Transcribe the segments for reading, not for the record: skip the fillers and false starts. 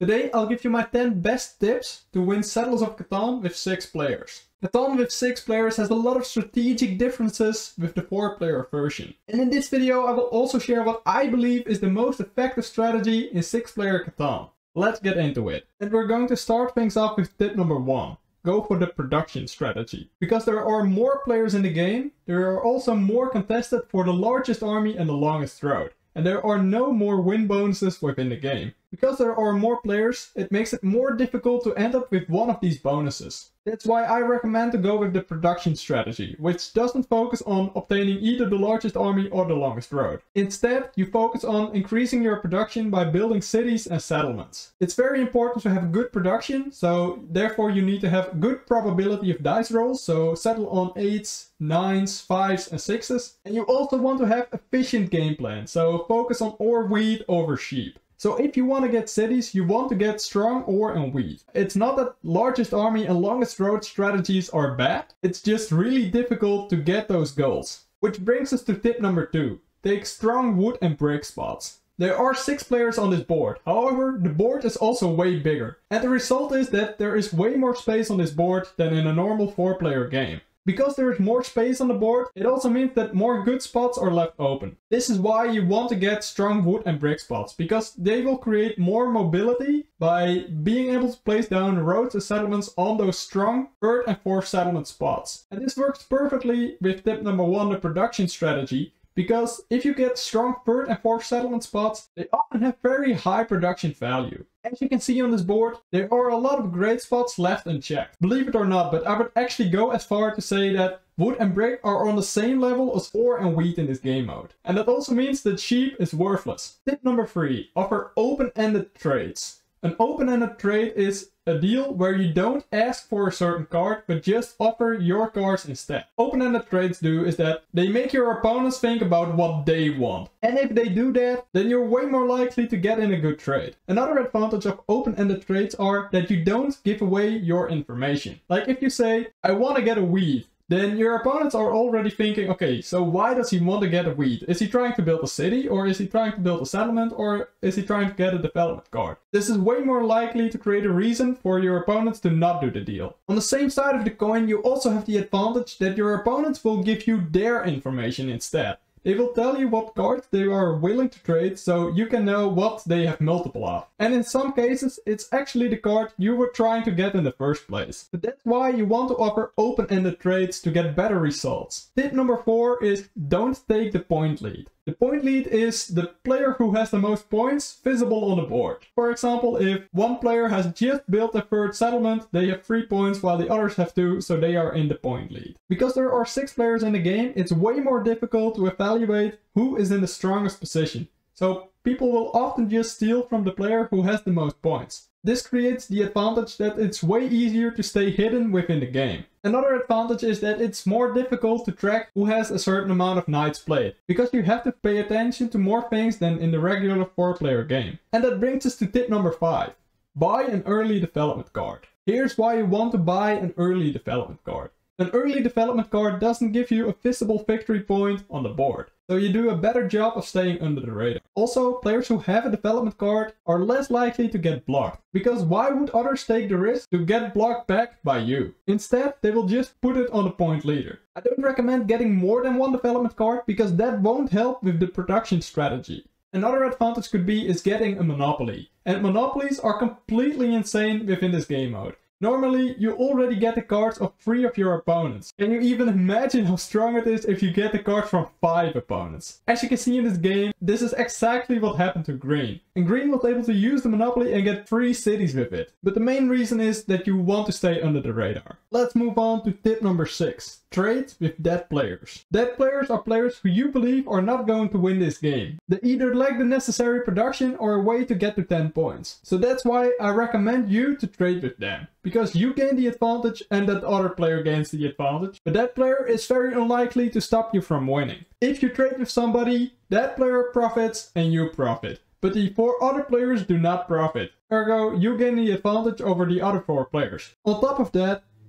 Today I'll give you my 10 best tips to win Settlers of Catan with 6 players. Catan with 6 players has a lot of strategic differences with the 4-player version. And in this video I will also share what I believe is the most effective strategy in 6-player Catan. Let's get into it. And we're going to start things off with tip number 1. Go for the production strategy. Because there are more players in the game, there are also more contested for the largest army and the longest road. And there are no more win bonuses within the game. Because there are more players, it makes it more difficult to end up with one of these bonuses. That's why I recommend to go with the production strategy, which doesn't focus on obtaining either the largest army or the longest road. Instead, you focus on increasing your production by building cities and settlements. It's very important to have good production, so therefore you need to have good probability of dice rolls, so settle on 8s, 9s, 5s and 6s. And you also want to have efficient game plan, so focus on ore, wheat over sheep. So if you want to get cities, you want to get strong ore and wheat. It's not that largest army and longest road strategies are bad, it's just really difficult to get those goals. Which brings us to tip number 2. Take strong wood and brick spots. There are 6 players on this board, however the board is also way bigger. And the result is that there is way more space on this board than in a normal 4-player game. Because there is more space on the board, it also means that more good spots are left open. This is why you want to get strong wood and brick spots, because they will create more mobility by being able to place down roads and settlements on those strong 3rd and 4th settlement spots. And this works perfectly with tip number 1, the production strategy. Because if you get strong 3rd and 4th settlement spots, they often have very high production value. As you can see on this board, there are a lot of great spots left unchecked. Believe it or not, but I would actually go as far to say that wood and brick are on the same level as ore and wheat in this game mode. And that also means that sheep is worthless. Tip number 3, offer open-ended trades. An open-ended trade is a deal where you don't ask for a certain card, but just offer your cards instead. Open-ended trades do is that they make your opponents think about what they want. And if they do that, then you're way more likely to get in a good trade. Another advantage of open-ended trades are that you don't give away your information. Like if you say, I want to get a weed. Then your opponents are already thinking, okay, so why does he want to get a wheat? Is he trying to build a city, or is he trying to build a settlement, or is he trying to get a development card? This is way more likely to create a reason for your opponents to not do the deal. On the same side of the coin, you also have the advantage that your opponents will give you their information instead. They will tell you what cards they are willing to trade, so you can know what they have multiple of. And in some cases, it's actually the card you were trying to get in the first place. But that's why you want to offer open-ended trades to get better results. Tip number 4 is don't take the point lead. The point lead is the player who has the most points visible on the board. For example, if one player has just built a 3rd settlement, they have 3 points while the others have 2, so they are in the point lead. Because there are 6 players in the game, it's way more difficult to evaluate who is in the strongest position. So people will often just steal from the player who has the most points. This creates the advantage that it's way easier to stay hidden within the game. Another advantage is that it's more difficult to track who has a certain amount of nights played, because you have to pay attention to more things than in the regular 4-player game. And that brings us to tip number 5. Buy an early development card. Here's why you want to buy an early development card. An early development card doesn't give you a visible victory point on the board, so you do a better job of staying under the radar. Also, players who have a development card are less likely to get blocked, because why would others take the risk to get blocked back by you? Instead, they will just put it on the point leader. I don't recommend getting more than one development card, because that won't help with the production strategy. Another advantage could be is getting a monopoly, and monopolies are completely insane within this game mode. Normally, you already get the cards of 3 of your opponents. Can you even imagine how strong it is if you get the cards from 5 opponents? As you can see in this game, this is exactly what happened to Green. And Green was able to use the Monopoly and get 3 cities with it. But the main reason is that you want to stay under the radar. Let's move on to tip number 6. Trade with dead players. Dead players are players who you believe are not going to win this game. They either lack the necessary production or a way to get to 10 points. So that's why I recommend you to trade with them. Because you gain the advantage and that other player gains the advantage. But that player is very unlikely to stop you from winning. If you trade with somebody, that player profits and you profit. But the 4 other players do not profit. Ergo, you gain the advantage over the other 4 players. On top of that,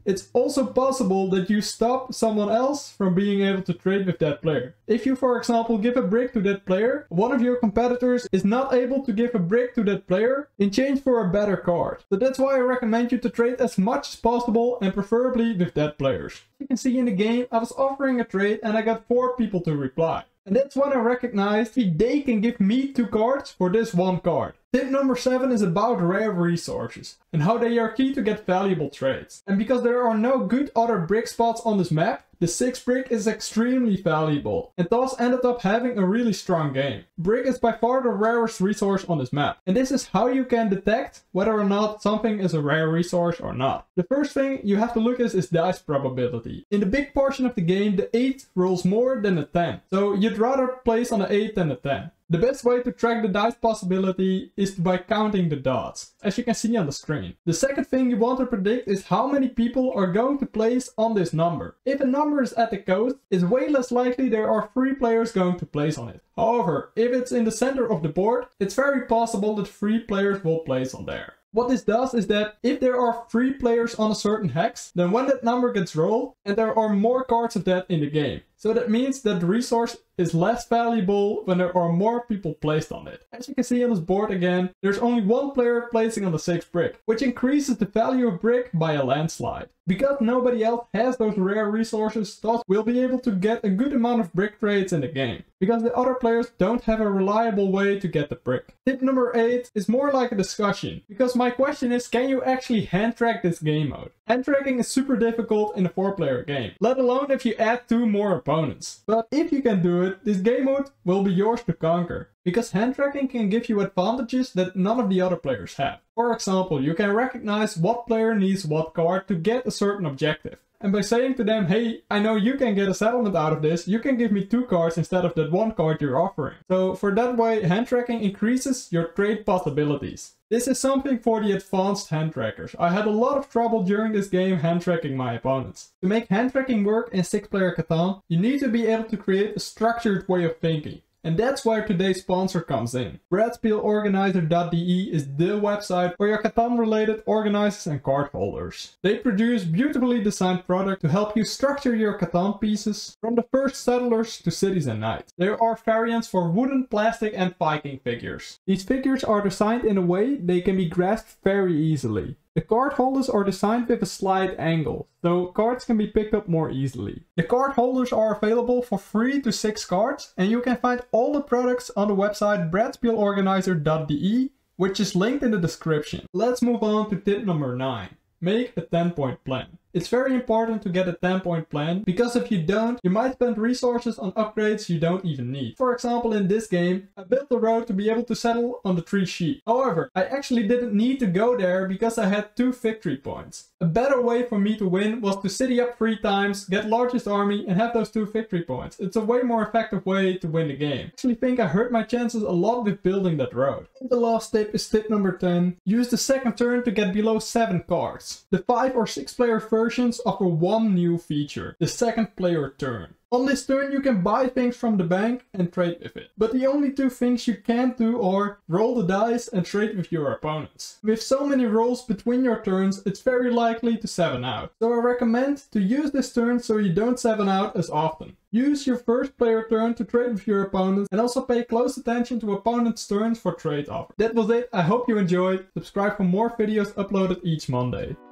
It's also possible that you stop someone else from being able to trade with that player. If you, for example, give a brick to that player, one of your competitors is not able to give a brick to that player in exchange for a better card. So that's why I recommend you to trade as much as possible and preferably with that players. You can see in the game, I was offering a trade and I got 4 people to reply. And that's when I recognized they can give me 2 cards for this 1 card. Tip number 7 is about rare resources and how they are key to get valuable trades. And because there are no good other brick spots on this map, the 6 brick is extremely valuable and thus ended up having a really strong game. Brick is by far the rarest resource on this map. And this is how you can detect whether or not something is a rare resource or not. The first thing you have to look at is dice probability. In the big portion of the game, the 8 rolls more than the 10. So you'd rather place on the 8 than the 10. The best way to track the dice possibility is by counting the dots, as you can see on the screen. The second thing you want to predict is how many people are going to place on this number. If a number is at the coast, it's way less likely there are 3 players going to place on it. However, if it's in the center of the board, it's very possible that 3 players will place on there. What this does is that if there are 3 players on a certain hex, then when that number gets rolled, and there are more cards of that in the game. So that means that the resource is less valuable when there are more people placed on it. As you can see on this board again, there's only 1 player placing on the 6th brick, which increases the value of brick by a landslide. Because nobody else has those rare resources, thus we'll be able to get a good amount of brick trades in the game. Because the other players don't have a reliable way to get the brick. Tip number 8 is more like a discussion. Because my question is, can you actually hand track this game mode? Hand tracking is super difficult in a 4-player game, let alone if you add 2 more opponents. But if you can do it, this game mode will be yours to conquer. Because hand tracking can give you advantages that none of the other players have. For example, you can recognize what player needs what card to get a certain objective. And by saying to them, hey, I know you can get a settlement out of this, you can give me 2 cards instead of that 1 card you're offering. So for that way, hand tracking increases your trade possibilities. This is something for the advanced hand trackers. I had a lot of trouble during this game hand tracking my opponents. To make hand tracking work in 6-player Catan, you need to be able to create a structured way of thinking. And that's where today's sponsor comes in. Brettspielorganizer.de is the website for your Catan related organizers and card holders. They produce beautifully designed products to help you structure your Catan pieces, from the first settlers to cities and knights. There are variants for wooden, plastic and Viking figures. These figures are designed in a way they can be grasped very easily. The card holders are designed with a slight angle, so cards can be picked up more easily. The card holders are available for 3 to 6 cards, and you can find all the products on the website brettspielorganizer.de, which is linked in the description. Let's move on to tip number 9. Make a 10-point plan. It's very important to get a 10-point plan, because if you don't, you might spend resources on upgrades you don't even need. For example, in this game, I built the road to be able to settle on the 3 sheep. However, I actually didn't need to go there because I had 2 victory points. A better way for me to win was to city up 3 times, get largest army and have those 2 victory points. It's a way more effective way to win the game. I actually think I hurt my chances a lot with building that road. And the last tip is tip number 10. Use the second turn to get below 7 cards. The 5 or 6 player versions offer 1 new feature, the second player turn. On this turn you can buy things from the bank and trade with it. But the only 2 things you can't do are roll the dice and trade with your opponents. With so many rolls between your turns, it's very likely to 7 out. So I recommend to use this turn so you don't 7 out as often. Use your first player turn to trade with your opponents and also pay close attention to opponents' turns for trade offers. That was it, I hope you enjoyed. Subscribe for more videos uploaded each Monday.